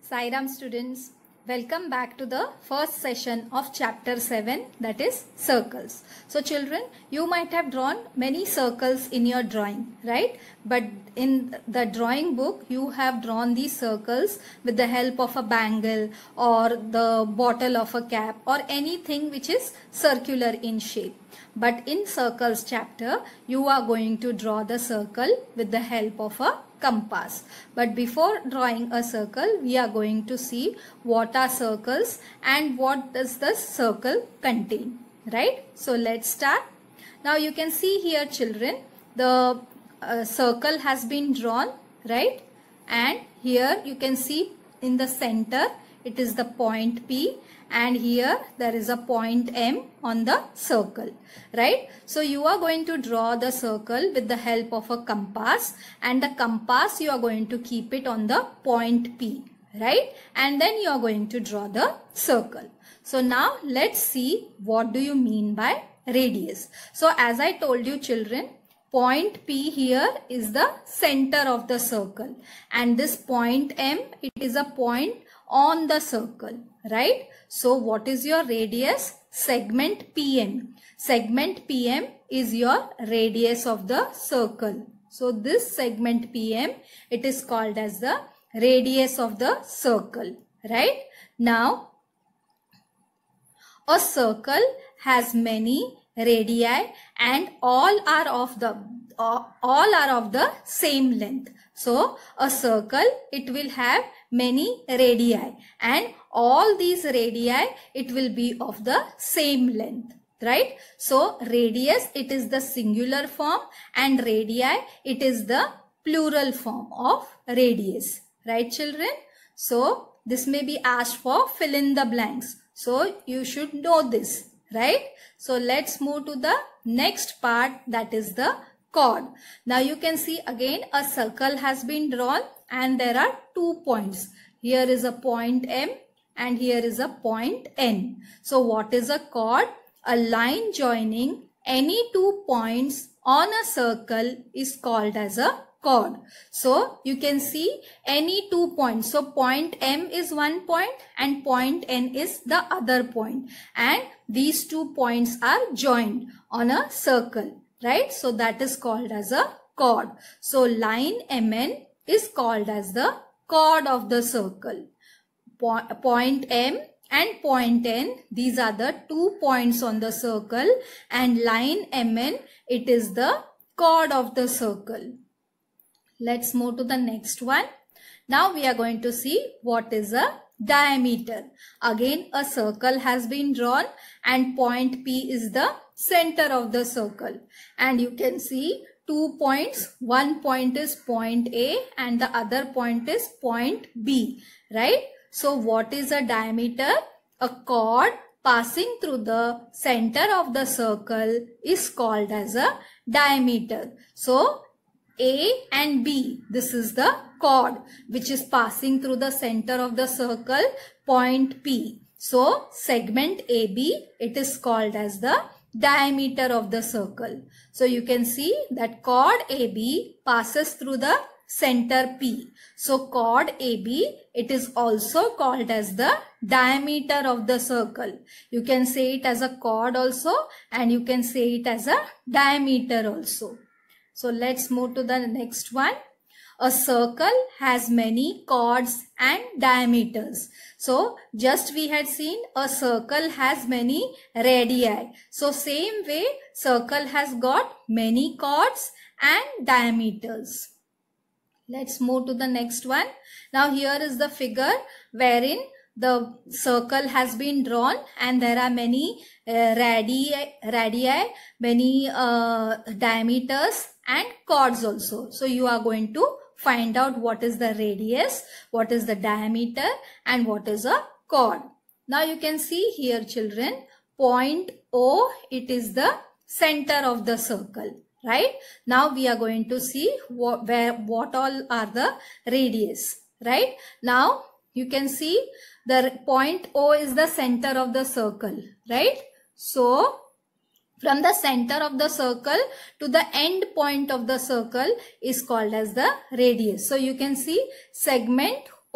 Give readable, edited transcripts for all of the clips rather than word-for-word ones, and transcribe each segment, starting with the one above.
Sai Ram students, welcome back to the first session of chapter 7, that is circles. So children, you might have drawn many circles in your drawing, right? But in the drawing book, you have drawn these circles with the help of a bangle or the bottle of a cap or anything which is circular in shape. But in circles chapter, you are going to draw the circle with the help of a compass. But before drawing a circle, we are going to see what are circles and what does the circle contain, right? So let's start. Now you can see here children, the circle has been drawn, right? And here you can see in the center, it is the point P, and here there is a point M on the circle, right? So you are going to draw the circle with the help of a compass, and the compass you are going to keep it on the point P, right? And then you are going to draw the circle. So now let's see what do you mean by radius. So as I told you children, point P here is the center of the circle, and this point M, it is a point on the circle, right? So what is your radius? Segment PM. Segment PM is your radius of the circle. So this segment PM, it is called as the radius of the circle, right? Now, a circle has many radii and all are of the same length. So a circle, it will have many radii, and all these radii, it will be of the same length, right? So radius, it is the singular form, and radii, it is the plural form of radius, right children? So this may be asked for fill in the blanks. So you should know this, right? So let's move to the next part, that is the chord. Now you can see again a circle has been drawn and there are 2 points. Here is a point M and here is a point N. So what is a chord? A line joining any 2 points on a circle is called as a chord. So you can see any 2 points. So point M is one point and point N is the other point, and these 2 points are joined on a circle, right? So that is called as a chord. So line MN is called as the chord of the circle. Point M and point N, these are the 2 points on the circle, and line MN, it is the chord of the circle. Let's move to the next one. Now we are going to see what is a diameter. Again, a circle has been drawn and point P is the center of the circle, and you can see 2 points. One point is point A and the other point is point B, right? So what is a diameter? A chord passing through the center of the circle is called as a diameter. So A and B, this is the chord which is passing through the center of the circle, point P. So segment AB, it is called as the diameter of the circle. So you can see that chord AB passes through the center P. So chord AB, it is also called as the diameter of the circle. You can say it as a chord also, and you can say it as a diameter also. So let's move to the next one. A circle has many chords and diameters. So just we had seen a circle has many radii. So same way, circle has got many chords and diameters. Let's move to the next one. Now here is the figure wherein the circle has been drawn and there are many radii, many diameters and chords also. So you are going to find out what is the radius, what is the diameter, and what is a chord. Now you can see here children, point O, it is the center of the circle, right? Now we are going to see what all are the radius, right? Now you can see the point O is the center of the circle, right? So from the center of the circle to the end point of the circle is called as the radius. So you can see segment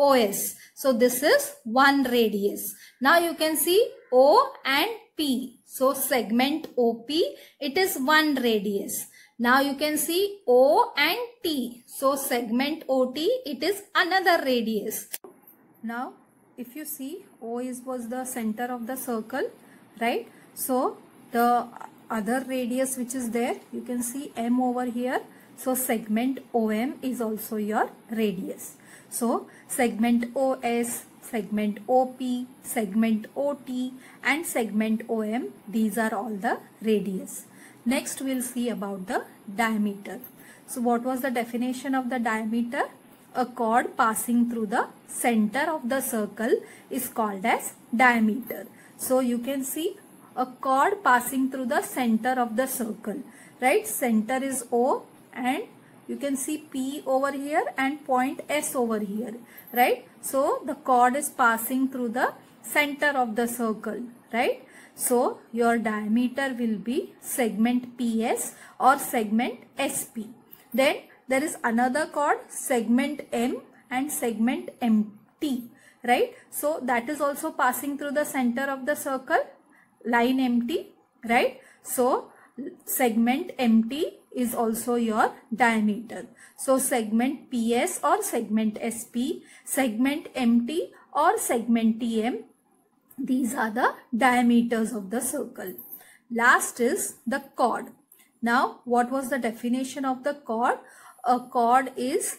OS. So this is one radius. Now you can see O and P. So segment OP, it is one radius. Now you can see O and T. So segment OT, it is another radius. Now if you see, was the center of the circle, right? So the other radius which is there, you can see M over here. So segment OM is also your radius. So segment OS, segment OP, segment OT and segment OM, these are all the radius. Next we'll see about the diameter. So what was the definition of the diameter? A chord passing through the center of the circle is called as diameter. So you can see a chord passing through the center of the circle, right? Center is O and you can see P over here and point S over here, right? So the chord is passing through the center of the circle, right? So your diameter will be segment PS or segment SP. Then there is another chord, segment M and segment MT, right? So that is also passing through the center of the circle, line MT, right? So segment MT is also your diameter. So segment PS or segment SP, segment MT or segment TM, these are the diameters of the circle. Last is the chord. Now what was the definition of the chord? A chord is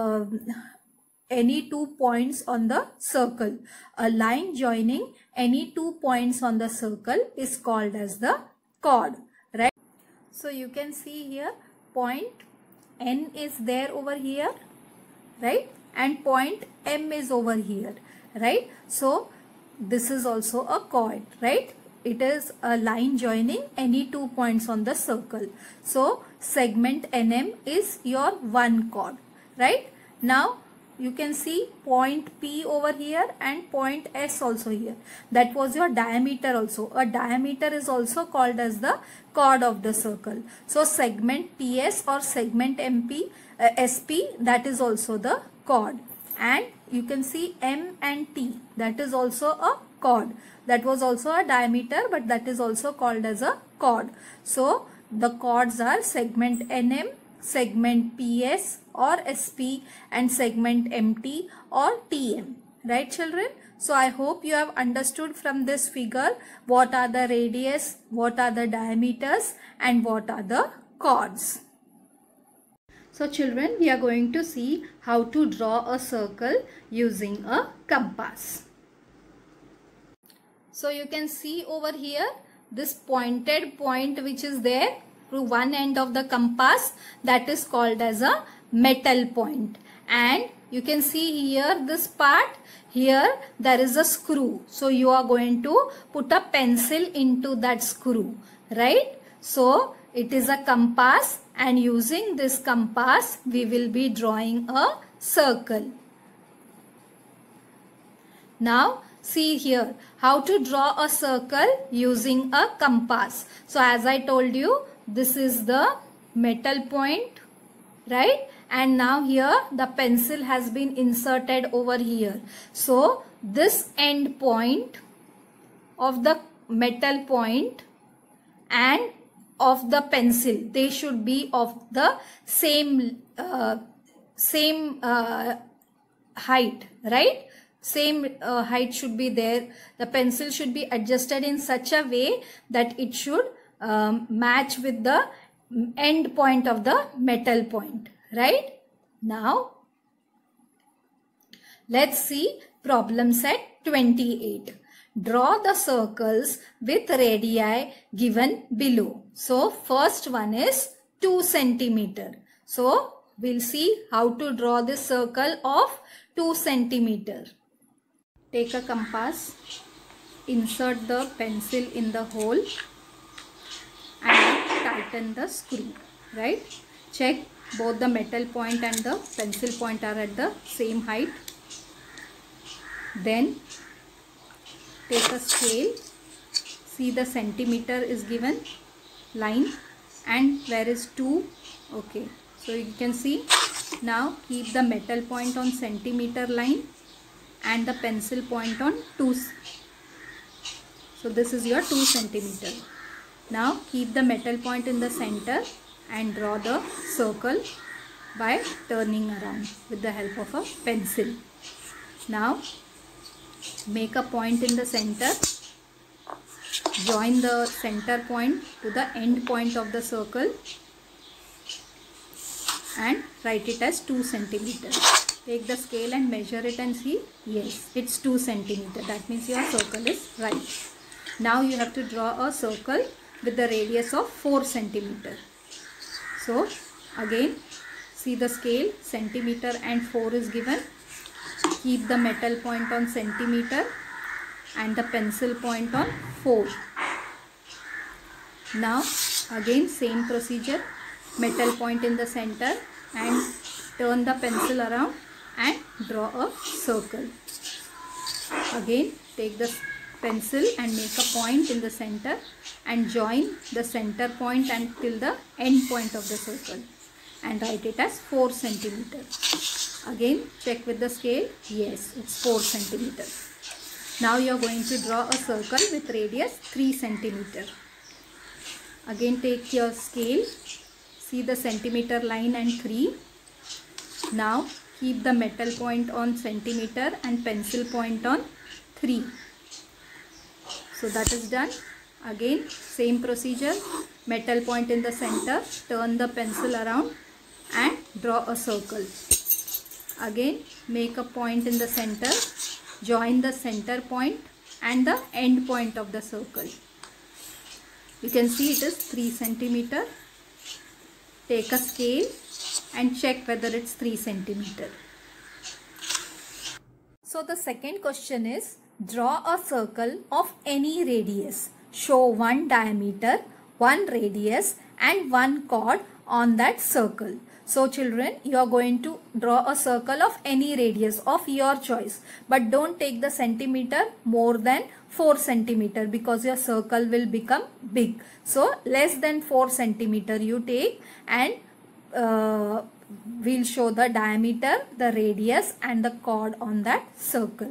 any 2 points on the circle. A line joining any 2 points on the circle is called as the chord, right? So you can see here point N is there over here, right? And point M is over here, right? So this is also a chord, right? It is a line joining any 2 points on the circle. So segment NM is your one chord, right? Now you can see point P over here and point S also here. That was your diameter also. A diameter is also called as the chord of the circle. So segment PS or segment SP, that is also the chord. And you can see M and T, that is also a chord. That was also a diameter, but that is also called as a chord. So the chords are segment NM, segment PS or SP and segment MT or TM, right children? So I hope you have understood from this figure what are the radius, what are the diameters and what are the chords. So children, we are going to see how to draw a circle using a compass. So you can see over here this pointed point which is there to one end of the compass, that is called as a metal point. And you can see here this part, here there is a screw. So you are going to put a pencil into that screw, right? So it is a compass and using this compass we will be drawing a circle. Now see here how to draw a circle using a compass. So as I told you, this is the metal point, right? And now here the pencil has been inserted over here. So this end point of the metal point and of the pencil, they should be of the same height, right? Same height should be there. The pencil should be adjusted in such a way that it should match with the end point of the metal point, right? Now let's see problem set 28. Draw the circles with radii given below. So first one is 2 centimeter. So we'll see how to draw this circle of 2 centimeter. Take a compass, insert the pencil in the hole and tighten the screw, right? Check both the metal point and the pencil point are at the same height. Then take a scale, see the centimeter is given line and where is 2, okay. So you can see, now keep the metal point on centimeter line and the pencil point on 2. So this is your 2 centimeter. Now keep the metal point in the center and draw the circle by turning around with the help of a pencil. Now make a point in the center. Join the center point to the end point of the circle and write it as 2 centimeter. Take the scale and measure it and see. Yes, it's 2 centimeter. That means your circle is right. Now you have to draw a circle with the radius of 4 centimeter. So again, see the scale, centimeter and 4 is given. Keep the metal point on centimeter and the pencil point on 4. Now again same procedure, metal point in the center and turn the pencil around and draw a circle. Again take the pencil and make a point in the center and join the center point until the end point of the circle and write it as 4 centimeter. Again check with the scale. Yes, it's 4 centimeter. Now you are going to draw a circle with radius 3 centimeter. Again take your scale, see the centimeter line and 3. Now keep the metal point on centimeter and pencil point on 3. So that is done. Again same procedure, metal point in the center, turn the pencil around and draw a circle. Again make a point in the center, join the center point and the end point of the circle. You can see it is 3 centimeter. Take a scale and check whether it's 3 centimeter. So the second question is, draw a circle of any radius. Show one diameter, one radius and one chord on that circle. So children, you are going to draw a circle of any radius of your choice. But don't take the centimeter more than 4 centimeter because your circle will become big. So less than 4 centimeter you take and we'll show the diameter, the radius and the chord on that circle.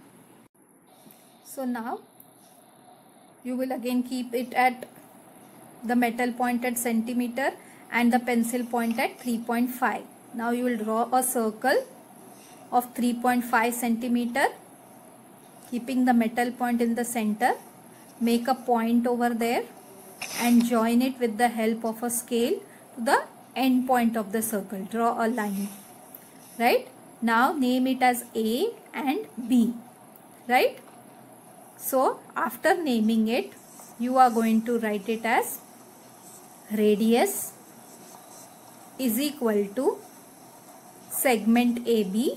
So now you will again keep it at the metal point at centimeter and the pencil point at 3.5. Now you will draw a circle of 3.5 centimeter, keeping the metal point in the center. Make a point over there and join it with the help of a scale to the end point of the circle. Draw a line. Right? Now name it as A and B. Right? So after naming it, you are going to write it as radius is equal to segment AB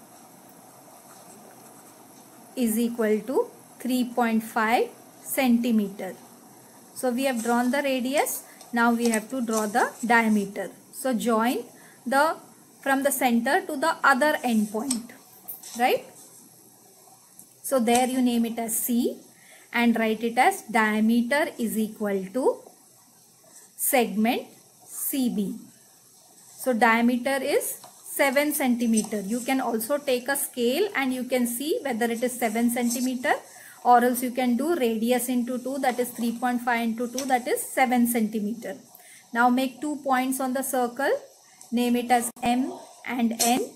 is equal to 3.5 centimeter. So we have drawn the radius. Now we have to draw the diameter. So join the from the center to the other end point. Right? So there you name it as C and write it as diameter is equal to segment CB. So diameter is 7 centimeter. You can also take a scale and you can see whether it is 7 centimeter, or else you can do radius into 2, that is 3.5 into 2, that is 7 centimeter. Now make 2 points on the circle. Name it as M and N.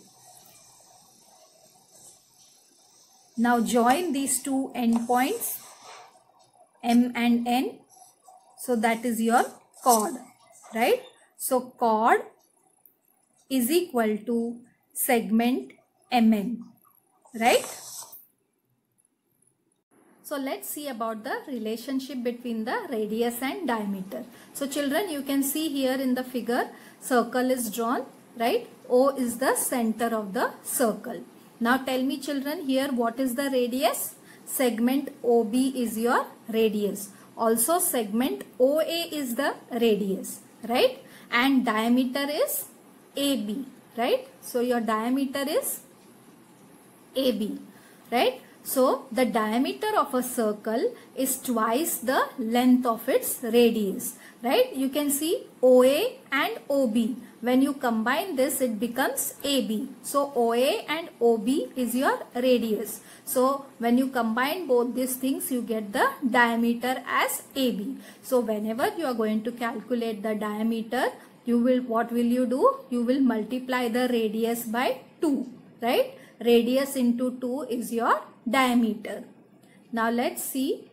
Now join these two endpoints M and N. So that is your chord, right? So chord is equal to segment MN, right? So let's see about the relationship between the radius and diameter. So children, you can see here in the figure, circle is drawn, right? O is the center of the circle. Now tell me children, here what is the radius? Segment OB is your radius. Also segment OA is the radius, right? And diameter is AB, right? So your diameter is AB, right? So the diameter of a circle is twice the length of its radius, right? You can see OA and OB. When you combine this, it becomes AB. So OA and OB is your radius. So when you combine both these things, you get the diameter as AB. So whenever you are going to calculate the diameter, what will you do? You will multiply the radius by 2, right? Radius into 2 is your diameter. Now let's see.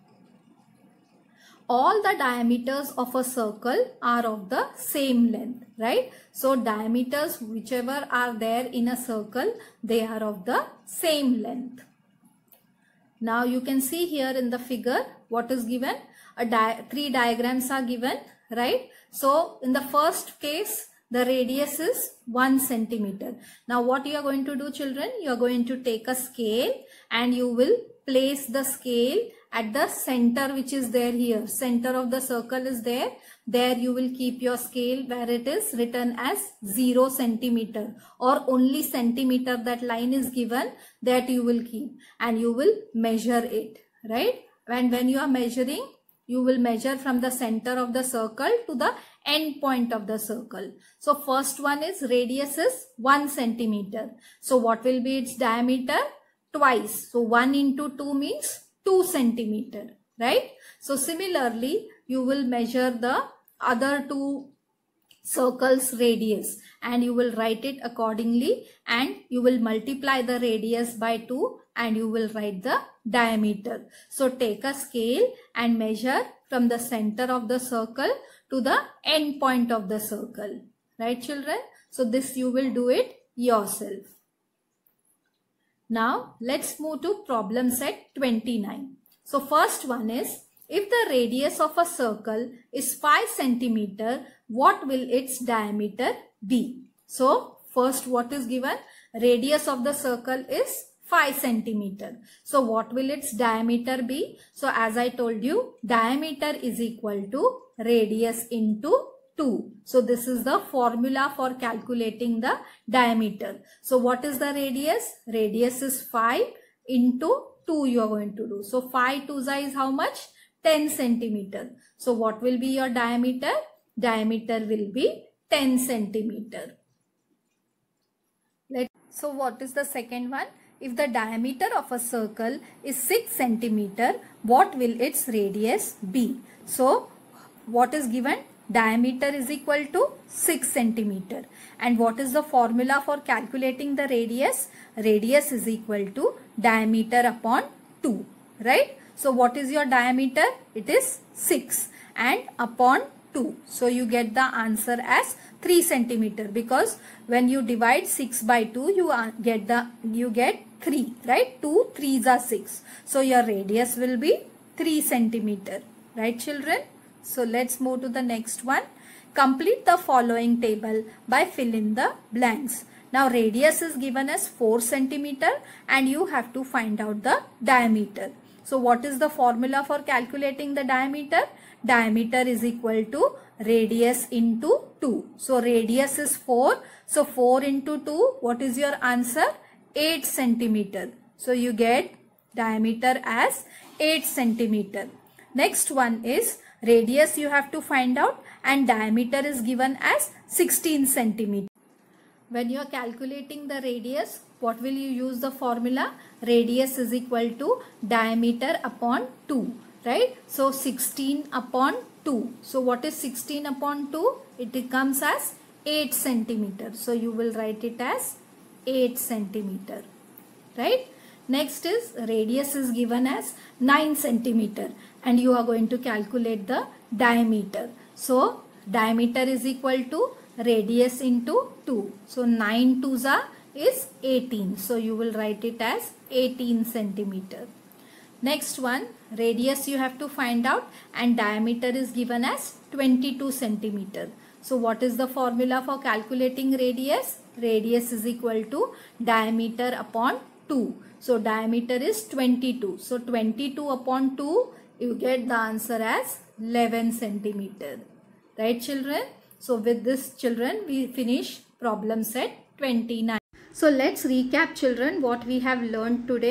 All the diameters of a circle are of the same length, right? So diameters whichever are there in a circle, they are of the same length. Now you can see here in the figure what is given. Three diagrams are given, right? So in the first case, the radius is 1 centimeter. Now what you are going to do, children? You are going to take a scale and you will place the scale at the center which is there here. Center of the circle is there. There you will keep your scale where it is written as 0 centimeter or only centimeter. That line is given, that you will keep and you will measure it, right? And when you are measuring, you will measure from the center of the circle to the end point of the circle. So first one is radius is 1 centimeter. So what will be its diameter? Twice. So 1 into 2 means 2 centimeter, right? So similarly, you will measure the other two circles radius and you will write it accordingly and you will multiply the radius by 2 and you will write the diameter. So take a scale and measure from the center of the circle to the end point of the circle, right children? So this you will do it yourself. Now let's move to problem set 29. So first one is, if the radius of a circle is 5 centimeter, what will its diameter be? So first what is given? Radius of the circle is 5 centimeter. So what will its diameter be? So as I told you, diameter is equal to radius into 2. So this is the formula for calculating the diameter. So what is the radius? Radius is 5 into 2 you are going to do. So 5 2s is how much? 10 centimeter. So what will be your diameter? Diameter will be 10 centimeter. So what is the second one? If the diameter of a circle is 6 centimeter, what will its radius be? So what is given? Diameter is equal to 6 centimeter. And what is the formula for calculating the radius? Radius is equal to diameter upon 2, right? So what is your diameter? It is 6 and upon 2. So you get the answer as 3 centimeter because when you divide 6 by 2, you get 3, right? 2 3s are 6. So your radius will be 3 centimeter, right children? So let's move to the next one. Complete the following table by filling the blanks. Now radius is given as 4 centimeter and you have to find out the diameter. So what is the formula for calculating the diameter? Diameter is equal to radius into 2. So radius is 4. So 4 into 2, what is your answer? 8 centimeter. So you get diameter as 8 centimeter. Next one is radius you have to find out and diameter is given as 16 centimeter. When you are calculating the radius, what will you use the formula? Radius is equal to diameter upon 2, right? So 16 upon 2. So what is 16 upon 2? It comes as 8 centimeter. So you will write it as 8 centimeter, right? Next is radius is given as 9 centimeter and you are going to calculate the diameter. So diameter is equal to radius into 2. So 9 2s is 18. So you will write it as 18 centimeter. Next one, radius you have to find out and diameter is given as 22 centimeter. So what is the formula for calculating radius? Radius is equal to diameter upon 2. So diameter is 22. So 22 upon 2, you get the answer as 11 centimeter. Right children? So with this children, we finish problem set 29. So let's recap children what we have learned today.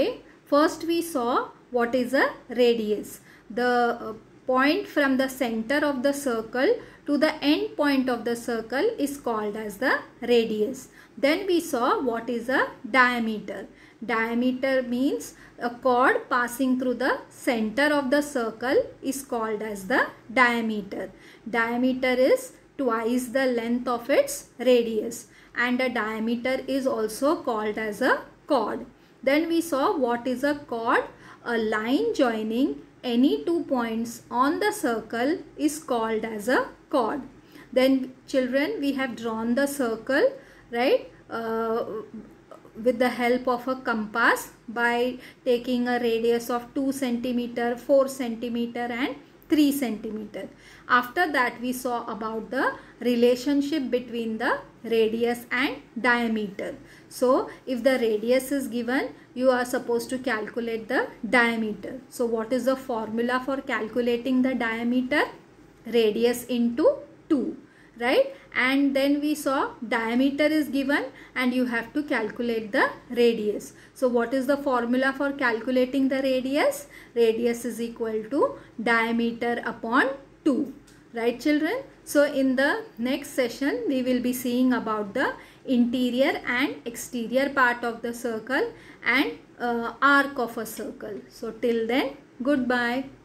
First we saw what is a radius. The point from the center of the circle to the end point of the circle is called as the radius. Then we saw what is a diameter. Diameter means a chord passing through the center of the circle is called as the diameter. Diameter is twice the length of its radius, and a diameter is also called as a chord. Then we saw what is a chord. A line joining any two points on the circle is called as a chord. Then children, we have drawn the circle, right, with the help of a compass by taking a radius of 2 centimeter, 4 centimeter and 3 centimeter. After that we saw about the relationship between the radius and diameter. So if the radius is given, you are supposed to calculate the diameter. So what is the formula for calculating the diameter? Radius into 2, right? And then we saw diameter is given and you have to calculate the radius. So what is the formula for calculating the radius? Radius is equal to diameter upon 2, right children? So in the next session we will be seeing about the interior and exterior part of the circle and arc of a circle. So till then, goodbye.